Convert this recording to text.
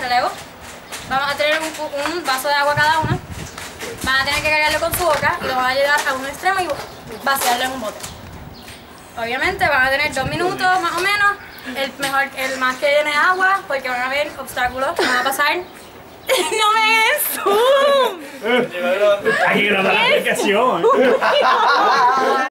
relevo. Vamos a tener un vaso de agua cada uno. Van a tener que cargarlo con su boca y lo van a llevar a un extremo y vaciarlo en un bote. Obviamente van a tener 2 minutos más o menos, el más que llene agua, porque van a haber obstáculos, van a pasar. ¡No me den zoom! Aquí grabando la aplicación.